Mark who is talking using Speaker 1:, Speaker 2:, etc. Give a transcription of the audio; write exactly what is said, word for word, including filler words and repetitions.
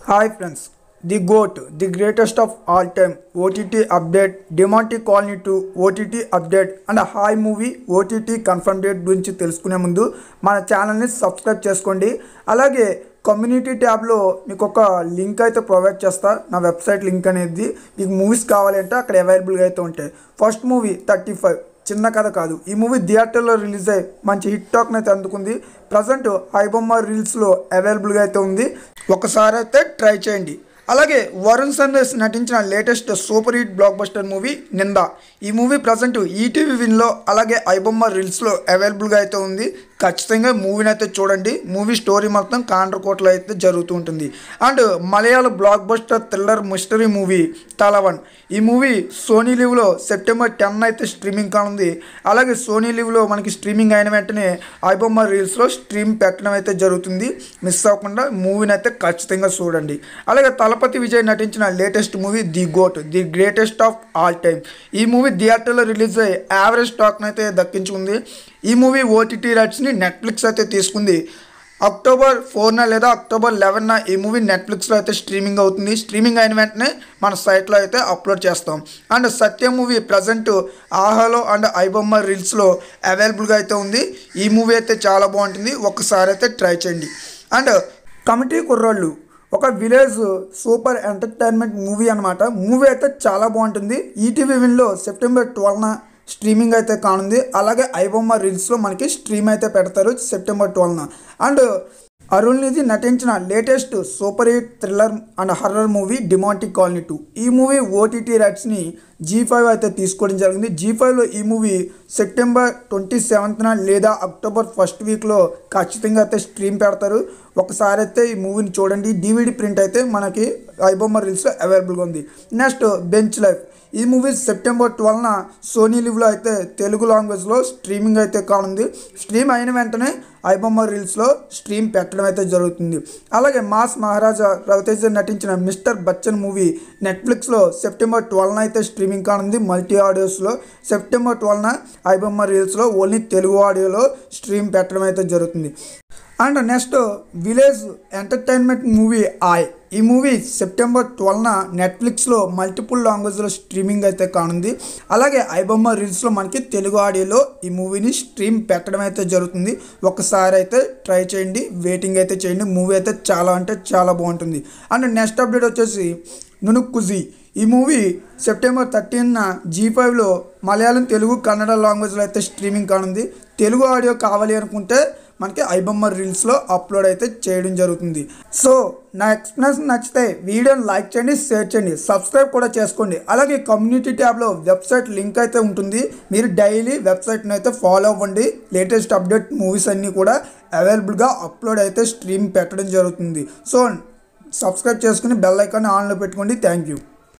Speaker 1: Hi friends, the GOAT, the greatest of all time, O T T update, Demonty Colony to O T T update and a high movie O T T confirmed date గురించి తెలుసుకునే ముందు మన ఛానల్ని subscribe చేసుకోండి. అలాగే community ట్యాబ్లో మీకు ఒక లింక్ అయితే ప్రొవైడ్ చేస్తా. నా వెబ్సైట్ లింక్ అనేది మీకు మూవీస్ కావాలంటే అక్కడ అవైలబుల్గా అయితే ఉంటాయి. ఫస్ట్ మూవీ థర్టీ ఫైవ్ చిన్న కథ కాదు. ఈ మూవీ థియేటర్లో రిలీజ్ అయ్యి మంచి హిట్ టాక్ని అయితే అందుకుంది. ప్రజెంట్ ఐబొమ్మ రీల్స్లో అవైలబుల్గా అయితే ఉంది. ఒకసారి అయితే ట్రై చేయండి. అలాగే వరుణ్ సందేశ్ నటించిన latest super hit blockbuster movie Nindha. ఈ మూవీ ప్రజెంట్ ఈటీవీ విన్లో అలాగే ఐబొమ్మ రీల్స్లో అవైలబుల్గా అయితే ఉంది. ఖచ్చితంగా మూవీని అయితే చూడండి. మూవీ స్టోరీ మొత్తం కాండ్రకోటలో అయితే జరుగుతూ ఉంటుంది. And Malayala blockbuster thriller mystery movie Thalavan. ఈ మూవీ సోనీ లివ్లో సెప్టెంబర్ టెన్ అయితే స్ట్రీమింగ్ కానుంది. అలాగే సోనీ లివ్లో మనకి స్ట్రీమింగ్ అయిన వెంటనే ఐబొమ్మ రీల్స్లో స్ట్రీమ్ పెట్టడం అయితే జరుగుతుంది. మిస్ అవ్వకుండా మూవీని అయితే ఖచ్చితంగా చూడండి. అలాగే తలపతి విజయ్ నటించిన latest movie the GOAT, the greatest of all time. ఈ మూవీ థియేటర్లో రిలీజ్ అయ్యి యావరేజ్ టాక్ని అయితే దక్కించుకుంది. ఈ మూవీ ఓటీటీ రైట్స్ని నెట్ఫ్లిక్స్ అయితే తీసుకుంది. అక్టోబర్ ఫోర్న లేదా అక్టోబర్ లెవెన్న ఈ మూవీ నెట్ఫ్లిక్స్లో అయితే స్ట్రీమింగ్ అవుతుంది. స్ట్రీమింగ్ అయిన వెంటనే మన సైట్లో అయితే అప్లోడ్ చేస్తాం. అండ్ సత్య మూవీ ప్రజెంట్ ఆహాలో అండ్ ఐబొమ్మ రీల్స్లో అవైలబుల్గా అయితే ఉంది. ఈ మూవీ అయితే చాలా బాగుంటుంది. ఒక్కసారి అయితే ట్రై చేయండి. అండ్ కమిటీ కుర్రోళ్ళు ఒక విలేజ్ సూపర్ ఎంటర్టైన్మెంట్ మూవీ అనమాట. మూవీ అయితే చాలా బాగుంటుంది. ఈటీవీ విన్లో సెప్టెంబర్ ట్వెల్వ్న స్ట్రీమింగ్ అయితే కానుంది. అలాగే ఐబొమ్మ రీల్స్లో మనకి స్ట్రీమ్ అయితే పెడతారు సెప్టెంబర్ ట్వెల్వ్న. అండ్ అరుణ్ నిధి నటించిన latest super hit thriller and horror movie Demonte colony two. ఈ మూవీ ఓటీటీ రైట్స్ని జీ ఫైవ్ అయితే తీసుకోవడం జరిగింది. జీ ఫైవ్లో ఈ మూవీ సెప్టెంబర్ ట్వంటీ సెవెంత్న లేదా అక్టోబర్ ఫస్ట్ వీక్లో ఖచ్చితంగా అయితే స్ట్రీమ్ పెడతారు. ఒకసారి అయితే ఈ మూవీని చూడండి. డివిడి ప్రింట్ అయితే మనకి ఐబొమ్మ రీల్స్లో అవైలబుల్గా ఉంది. Next bench life. ఈ మూవీ సెప్టెంబర్ ట్వెల్వ్న సోనీ లివ్లో అయితే తెలుగు లాంగ్వేజ్లో స్ట్రీమింగ్ అయితే కానుంది. స్ట్రీమ్ అయిన వెంటనే ఐబొమ్మ రీల్స్లో స్ట్రీమ్ పెట్టడం అయితే జరుగుతుంది. అలాగే మాస్ మహారాజా రవితేజ నటించిన మిస్టర్ బచ్చన్ మూవీ నెట్ఫ్లిక్స్లో సెప్టెంబర్ ట్వెల్వ్న అయితే స్ట్రీమింగ్ కానుంది. మల్టీ ఆడియోస్లో సెప్టెంబర్ ట్వెల్వ్న ఐబొమ్మ రీల్స్లో ఓన్లీ తెలుగు ఆడియోలో స్ట్రీమ్ పెట్టడం అయితే జరుగుతుంది. And next village entertainment movie Aay. ఈ మూవీ సెప్టెంబర్ ట్వెల్వ్న నెట్ఫ్లిక్స్లో మల్టిపుల్ లాంగ్వేజ్లో స్ట్రీమింగ్ అయితే కానుంది. అలాగే ఐబొమ్మ రీల్స్లో మనకి తెలుగు ఆడియోలో ఈ మూవీని స్ట్రీమ్ పెట్టడం అయితే జరుగుతుంది. ఒకసారి అయితే ట్రై చేయండి. వెయిటింగ్ అయితే చేయండి. మూవీ అయితే చాలా అంటే చాలా బాగుంటుంది. అండ్ నెక్స్ట్ అప్డేట్ వచ్చేసి నునుక్కుజీ. ఈ మూవీ సెప్టెంబర్ థర్టీన్న జీ ఫైవ్లో మలయాళం, తెలుగు, కన్నడ లాంగ్వేజ్లో అయితే స్ట్రీమింగ్ కానుంది. తెలుగు ఆడియో కావాలి అనుకుంటే మనకి ఐబొమ్మ రీల్స్లో అప్లోడ్ అయితే చేయడం జరుగుతుంది. సో నా ఎక్స్ప్లెనేషన్ నచ్చితే వీడియోని లైక్ చేయండి, షేర్ చేయండి, సబ్స్క్రైబ్ కూడా చేసుకోండి. అలాగే కమ్యూనిటీ ట్యాబ్లో వెబ్సైట్ లింక్ అయితే ఉంటుంది. మీరు డైలీ వెబ్సైట్ని అయితే ఫాలో అవ్వండి. లేటెస్ట్ అప్డేట్ మూవీస్ అన్నీ కూడా అవైలబుల్గా అప్లోడ్ అయితే స్ట్రీమ్ పెట్టడం జరుగుతుంది. సో సబ్స్క్రైబ్ చేసుకుని బెల్ ఐకాన్ ఆన్లో పెట్టుకోండి. Thank you.